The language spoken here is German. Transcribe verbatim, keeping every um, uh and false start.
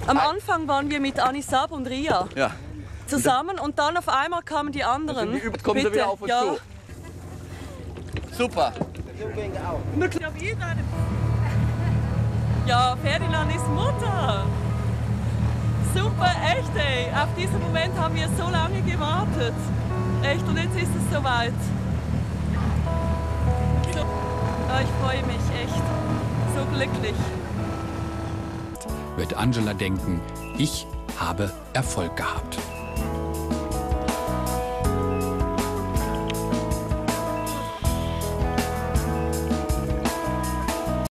Am Anfang waren wir mit Anisab und Ria Ja. zusammen und dann auf einmal kamen die anderen. Also die kommen Bitte. wieder auf uns ja. zu. Super. Ja, Ferdinand ist Mutter. Super, echt ey. Auf diesen Moment haben wir so lange gewartet. Echt, und jetzt ist es soweit. So, ja, ich freue mich echt. So glücklich. Wird Angela denken, ich habe Erfolg gehabt.